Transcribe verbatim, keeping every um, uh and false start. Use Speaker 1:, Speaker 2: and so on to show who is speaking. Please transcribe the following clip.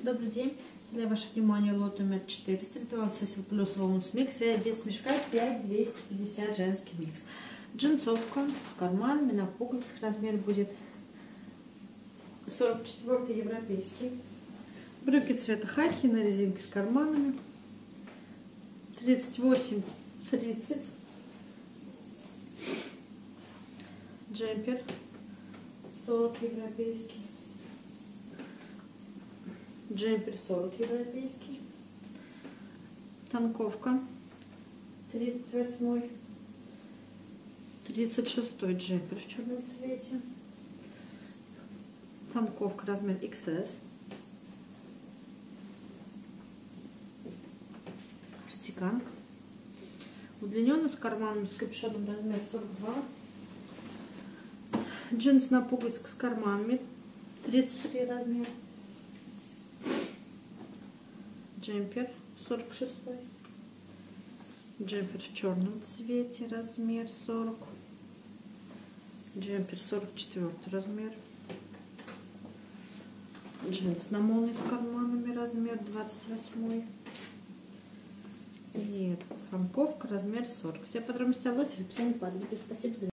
Speaker 1: Добрый день. Представляю ваше внимание лот номер четыре. Стритовал Сесил плюс Волнус микс. Вес мешка пять двести пятьдесят, женский микс. Джинсовка с карманами на пуговицах. Размер будет сорок четыре европейский. Брюки цвета хаки на резинке с карманами. тридцать восемь тридцать. Джемпер сорок европейский. Джемпер сорок европейский. Танковка тридцать восьмой. тридцать шестой джемпер в черном цвете. Танковка размер икс эс. Кардиган. Удлиненный с карманом, с капюшоном, размер сорок два. Джинсы на пуговицах с карманами, тридцать три размер. Джемпер сорок шестой. Джемпер в черном цвете, размер сорок. Джемпер сорок четвёртый размер. Джинсы на молнии с карманами, размер двадцать восьмой. И танковка, размер сорок. Все подробности о лоте в описании под видео. Спасибо за